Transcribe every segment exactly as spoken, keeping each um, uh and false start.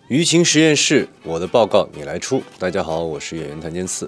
舆情实验室，我的报告你来出。大家好，我是演员谭健次。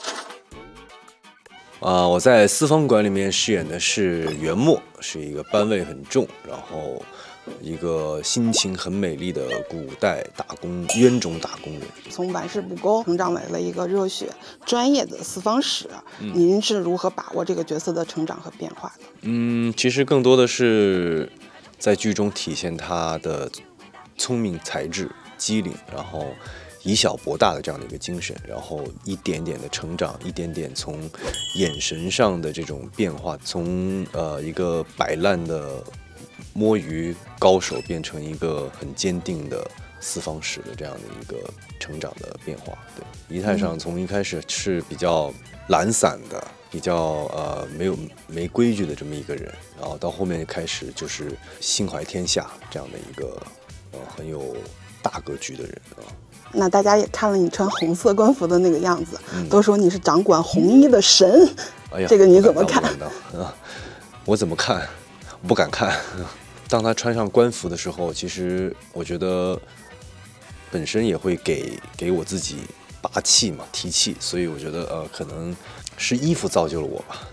啊、呃，我在私房馆里面饰演的是元末，是一个班味很重，然后一个心情很美丽的古代打工冤种打工人。 从玩世不恭成长为了一个热血专业的私房史，嗯、您是如何把握这个角色的成长和变化的？ 嗯，其实更多的是在剧中体现他的聪明才智。机灵，然后以小博大的这样的一个精神，然后一点点的成长，一点点从眼神上的这种变化，从呃一个摆烂的摸鱼高手变成一个很坚定的私房史的这样的一个成长的变化。对，仪态上从一开始是比较懒散的，比较呃没有没规矩的这么一个人，然后到后面开始就是心怀天下这样的一个呃很有大格局的人啊。 那大家也看了你穿红色官服的那个样子，嗯、都说你是掌管红衣的神。 哎呀， 这个你怎么看？ 啊，我怎么看？不敢看。当他穿上官服的时候，其实我觉得本身也会给给我自己拔气嘛，提气，所以我觉得呃，可能是衣服造就了我吧。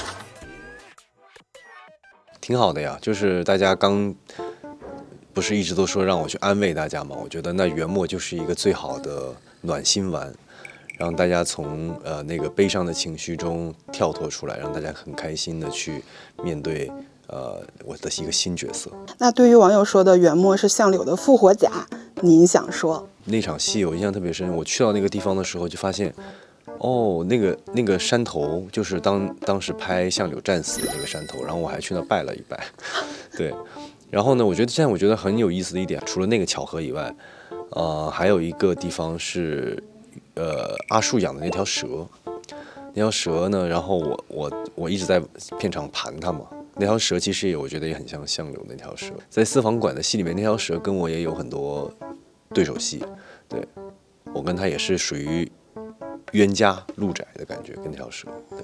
挺好的呀，就是大家刚。不是一直都说让我去安慰大家吗？我觉得那元末就是一个最好的暖心丸，让大家从呃那个悲伤的情绪中跳脱出来，让大家很开心的去面对呃我的一个新角色。 那对于网友说的元末是相柳的复活甲，您想说？ 那场戏我印象特别深，我去到那个地方的时候就发现，哦，那个那个山头就是当当时拍相柳战死的那个山头，然后我还去那拜了一拜，对。然后呢，我觉得现在我觉得很有意思的一点，除了那个巧合以外，呃，还有一个地方是，呃，阿树养的那条蛇，那条蛇呢，然后我我我一直在片场盘它嘛，那条蛇其实也我觉得也很像相柳那条蛇，在私房馆的戏里面，那条蛇跟我也有很多对手戏，对我跟它也是属于冤家路窄的感觉，跟那条蛇，对。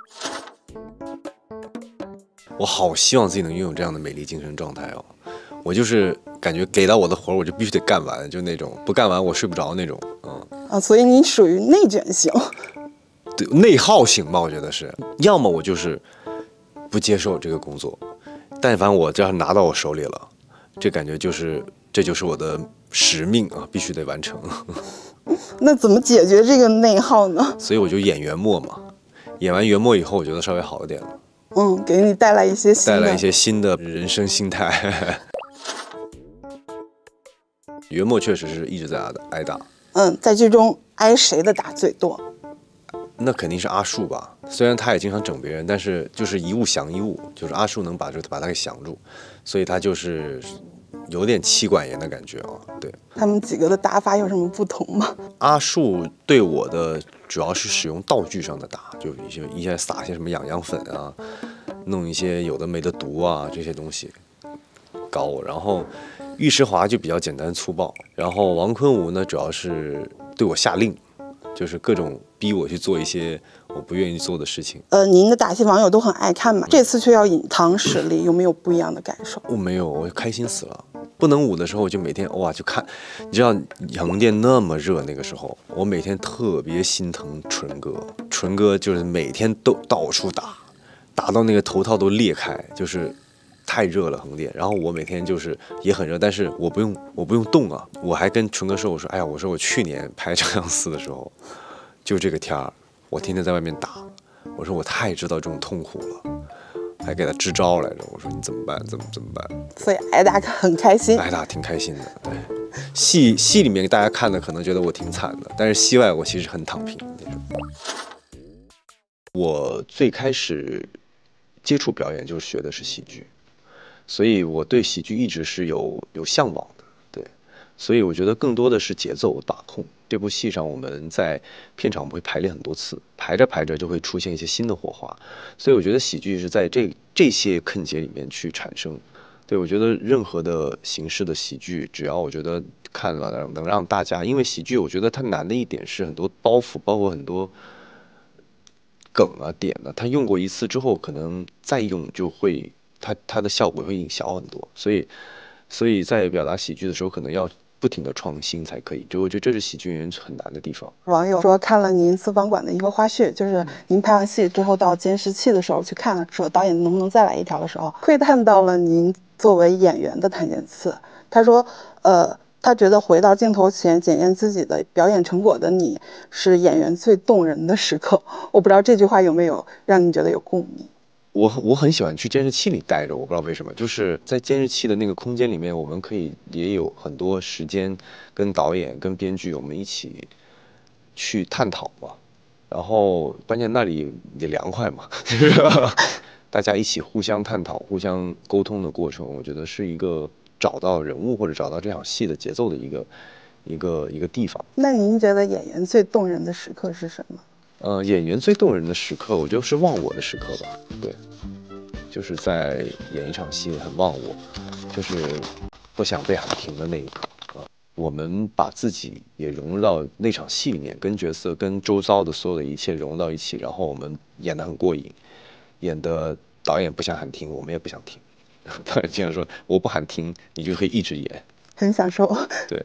我好希望自己能拥有这样的美丽精神状态哦！我就是感觉给到我的活我就必须得干完，就那种不干完我睡不着那种，嗯啊，所以你属于内卷型， 对，内耗型吧，我觉得是。要么我就是不接受这个工作，但凡我这样拿到我手里了，这感觉就是这就是我的使命啊，必须得完成。 那怎么解决这个内耗呢？ 所以我就演元末嘛，演完元末以后，我觉得稍微好一点了。 嗯，给你带来一些新的带来一些新的人生心态。元末确实是一直在挨打。 嗯，在剧中挨谁的打最多？ 那肯定是阿树吧。虽然他也经常整别人，但是就是一物降一物，就是阿树能把这把他给降住，所以他就是有点妻管严的感觉啊。对， 他们几个的打法有什么不同吗？ 阿树对我的主要是使用道具上的打，就一些一些撒一些什么痒痒粉啊，弄一些有的没的毒啊这些东西搞我。然后尉迟华就比较简单粗暴，然后王坤武呢主要是对我下令，就是各种逼我去做一些我不愿意做的事情。 呃，您的打戏网友都很爱看嘛，这次却要隐藏实力，有没有不一样的感受？ 我没有，我开心死了。不能舞的时候，我就每天哇就看，你知道横店那么热，那个时候我每天特别心疼纯哥，纯哥就是每天都到处打，打到那个头套都裂开，就是太热了横店。然后我每天就是也很热，但是我不用我不用动啊，我还跟纯哥说，我说哎呀，我说我去年拍《长相思》的时候，就这个天儿，我天天在外面打，我说我太知道这种痛苦了。还给他支招来着，我说你怎么办？怎么怎么办？ 所以挨打很开心， 挨打挺开心的。对，戏戏里面大家看的可能觉得我挺惨的，但是戏外我其实很躺平那种。我最开始接触表演就是学的是喜剧，所以我对喜剧一直是有有向往的。对，所以我觉得更多的是节奏把控。这部戏上我们在片场会排练很多次，排着排着就会出现一些新的火花，所以我觉得喜剧是在这这些坑节里面去产生。对，我觉得任何的形式的喜剧，只要我觉得看了能让大家，因为喜剧我觉得它难的一点是很多包袱，包括很多梗啊点啊，它用过一次之后，可能再用就会它它的效果会小很多，所以所以在表达喜剧的时候，可能要不停的创新才可以。就我觉得这是喜剧演员很难的地方。 网友说看了您私房馆的一个花絮，就是您拍完戏之后到监视器的时候去看了，说导演能不能再来一条的时候，窥探到了您作为演员的檀健次。他说，呃。他觉得回到镜头前检验自己的表演成果的你是演员最动人的时刻。我不知道这句话有没有让你觉得有共鸣。 我我很喜欢去监视器里待着，我不知道为什么，就是在监视器的那个空间里面，我们可以也有很多时间跟导演跟编剧我们一起去探讨嘛。然后关键那里也凉快嘛，大家一起互相探讨互相沟通的过程，我觉得是一个找到人物或者找到这场戏的节奏的一个一个一个地方。 那您觉得演员最动人的时刻是什么？ 呃，演员最动人的时刻，我觉得是忘我的时刻吧。对，就是在演一场戏很忘我，就是不想被喊停的那一刻啊。我们把自己也融入到那场戏里面，跟角色跟周遭的所有的一切融入到一起，然后我们演得很过瘾，演的导演不想喊停，我们也不想停。导演经常说，我不喊停，你就可以一直演， 很享受。 对。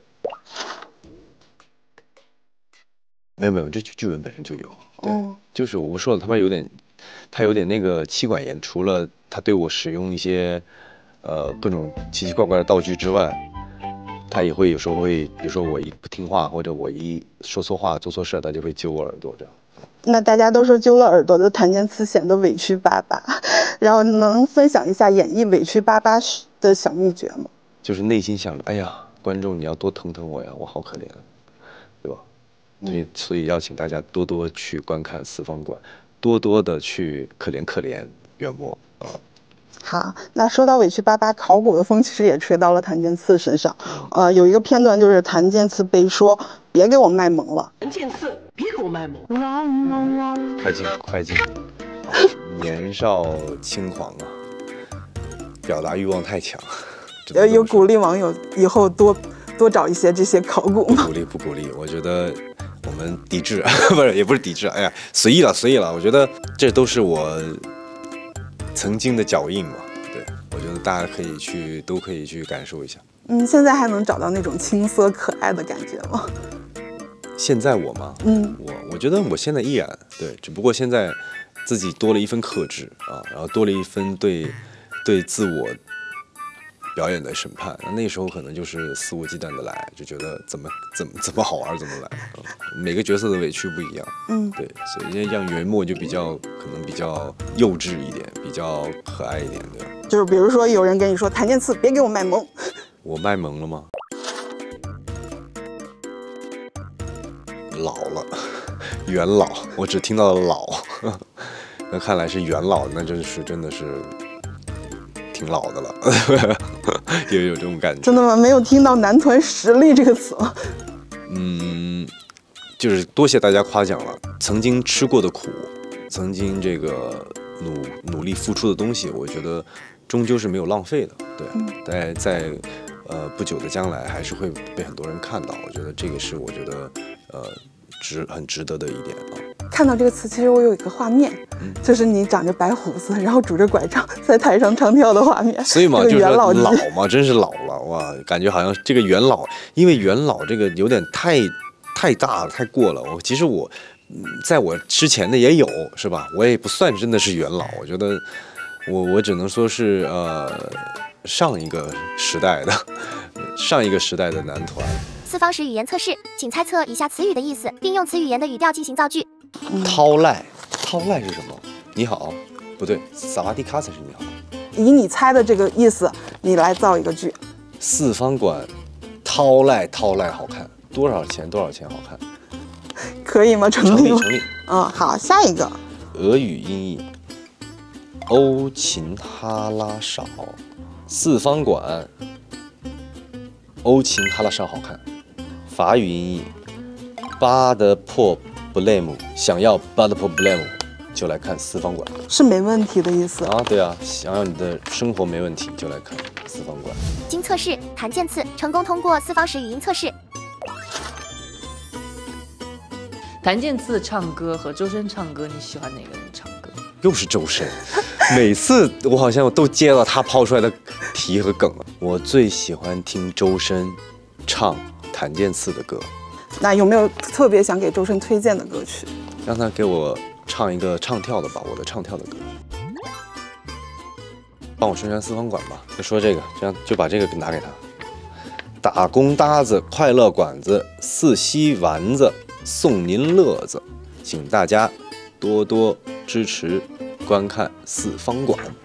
没有没有，这剧本本身就有，对，哦、就是我说了，他们有点，他有点那个妻管严，除了他对我使用一些，呃，各种奇奇怪怪的道具之外，他也会有时候会，比如说我一不听话，或者我一说错话、做错事，他就会揪我耳朵这样。 那大家都说揪了耳朵的檀健次显得委屈巴巴，然后能分享一下演绎委屈巴巴的小秘诀吗？ 就是内心想着，哎呀，观众你要多疼疼我呀，我好可怜，对吧？所以，所以邀请大家多多去观看私房馆，多多的去可怜可怜袁墨啊。 好，那说到委屈巴巴，考古的风其实也吹到了檀健次身上。呃，有一个片段就是檀健次被说别给我卖萌了。 檀健次，别给我卖萌。 快进快进，年少轻狂啊，表达欲望太强。 呃，有鼓励网友以后多多找一些这些考古吗？ 不鼓励不鼓励，我觉得。我们抵制，不是也不是抵制，哎呀，随意了随意了。我觉得这都是我曾经的脚印嘛，对，我觉得大家可以去，都可以去感受一下。 嗯，现在还能找到那种青涩可爱的感觉吗？ 现在我吗？嗯，我我觉得我现在依然对，只不过现在自己多了一份克制啊，然后多了一分对对自我表演的审判，那时候可能就是肆无忌惮的来，就觉得怎么怎么怎么好玩怎么来、嗯，每个角色的委屈不一样，嗯，对，所以像袁墨就比较可能比较幼稚一点，比较可爱一点的。 就是比如说有人跟你说檀健次别给我卖萌， 我卖萌了吗？老了，元老，我只听到了老，那看来是元老，那真是真的是。挺老的了，也有这种感觉。 真的吗？没有听到男团实力这个词吗？ 嗯，就是多谢大家夸奖了。曾经吃过的苦，曾经这个努努力付出的东西，我觉得终究是没有浪费的。对，嗯、在在呃不久的将来，还是会被很多人看到。我觉得这个是我觉得呃值很值得的一点啊。 看到这个词，其实我有一个画面，嗯、就是你长着白胡子，然后拄着拐杖在台上唱跳的画面。 所以嘛，就是老嘛，真是老了哇，感觉好像这个元老，因为元老这个有点太太大了，太过了。我其实我，在我之前的也有，是吧？我也不算真的是元老，我觉得我我只能说是呃上一个时代的上一个时代的男团。 四方时语言测试，请猜测以下词语的意思，并用此语言的语调进行造句。 掏赖，掏赖是什么？你好，不对，萨瓦迪卡才是你好。 以你猜的这个意思，你来造一个句。 四方馆，掏赖掏赖好看，多少钱多少钱好看？ 可以吗？成立吗？ 成立。 嗯，好，下一个。 俄语音译，欧琴哈拉少，四方馆，欧琴哈拉少好看。法语音译，巴德破。不累姆，想要 but problem 就来看四方馆， 是没问题的意思啊。对啊，想要你的生活没问题就来看四方馆。 经测试，檀健次成功通过四方时语音测试。 檀健次唱歌和周深唱歌，你喜欢哪个人唱歌？ 又是周深，每次我好像都接到他抛出来的题和梗了。我最喜欢听周深唱谭健次的歌。 那有没有特别想给周深推荐的歌曲？ 让他给我唱一个唱跳的吧，我的唱跳的歌。帮我宣传私房馆吧，就说这个，这样就把这个拿给他。打工搭子快乐馆子，四喜丸子送您乐子，请大家多多支持观看四方馆。